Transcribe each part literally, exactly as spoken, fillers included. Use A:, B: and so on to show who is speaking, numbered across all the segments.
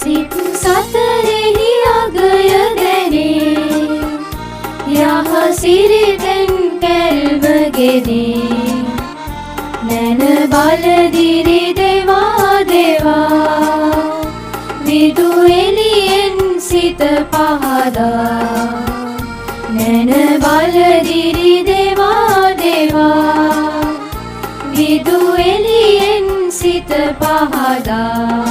A: සිත් සතරෙහි අගය දැනේ යහ සිරිතෙන් කැල්මගෙනේ නැන බලදිරි දෙවා දෙවා විදු එළියෙන් සිත පහදා නැන බලදිරි දෙවා දෙවා විදු එළියෙන් සිත පහදා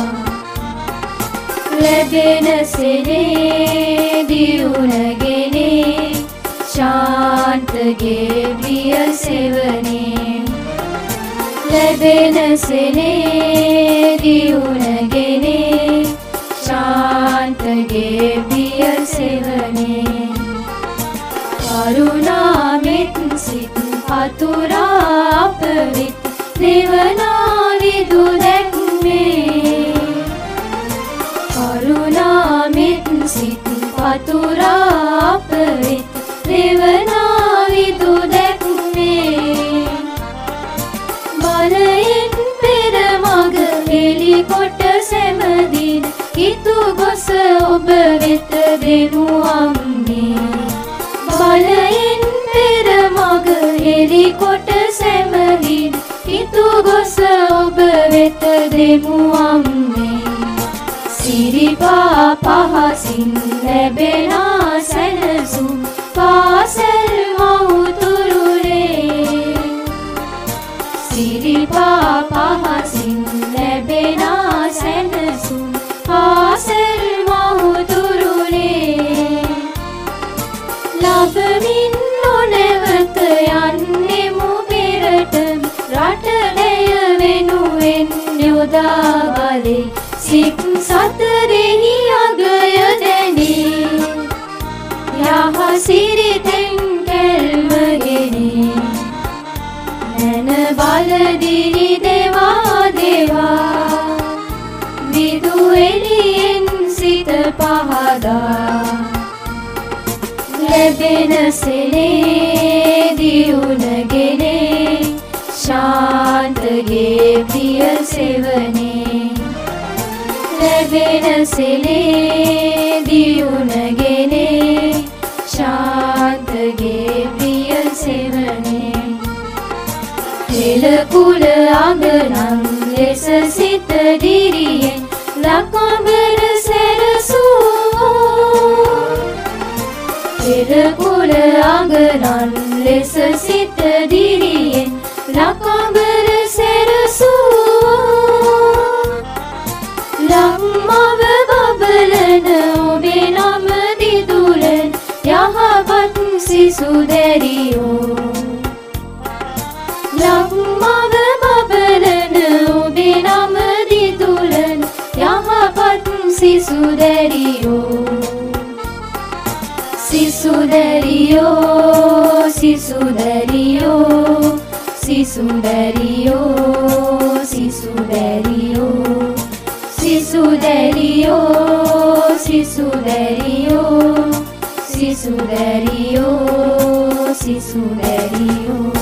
A: ලැබෙන සෙනේ දියුණගෙනේ ශාන්තගේ ප්‍රිය සෙවනේ ලැබෙන සෙනේ දියුණගෙනේ ශාන්තගේ ප්‍රිය සෙවනේ කරුණාමෙත් සිත් පතුරා අප වෙත් දෙවනා විදු දැක්මේ කරුණාමෙත් සිත් පතුරා අප වෙත් දෙවනා විදු දැක්මේ බලයෙන් පෙර මග එලි කොට සැමදින හිතු ගොස ඔබ වෙත දෙමු අම්මේ බලයෙන් පෙර මග එලි කොට සැමදින හිතු ගොස ඔබ වෙත දෙමු අම්මේ සිරිපා පහසින් ලැබෙනා සැනසුම් පාසල් මවුතුරුලේ සිරිපා පහසින් ලැබෙනා සැනසුම් පාසල් මවුතුරුලේ ලබමින් නොනැවත යන්නෙමු පෙරටම රටනය වෙනුවෙන් යොදා බලේ සිත් සතරෙහි අගය දැනේ යහ සිරිතෙන් කැල්මගෙනේ නැන බලදිරි දෙවා දෙවා විදු එළියෙන් සිත පහදා ලැබෙන සෙනේ දියුණගෙනේ ශාන්තගේ ප්‍රිය සෙවනේ ලැබෙන සෙනේ දියුණගෙනේ ශාන්තගේ ප්‍රිය සෙවනේ පෙළ කුල අගනන් ලෙස සිත දිරියෙන් ලකඹර සැරසූ පෙළ කුල අගනන් ලෙස සිත දිරියෙන් ලකඹර සැරසූ ලම්මව බබලන ඔබේ නම දිදුලන යහපත් සිසු දැරියෝ ලම්මව බබලන ඔබේ නම දිදුලන යහපත් සිසු දැරියෝ සිසු දැරියෝ සිසු දැරියෝ සිසු දැරියෝ සිසු දැරියෝ සිසු දැරියෝ සිසු දැරියෝ සිසු දැරියෝ සිසු දැරියෝ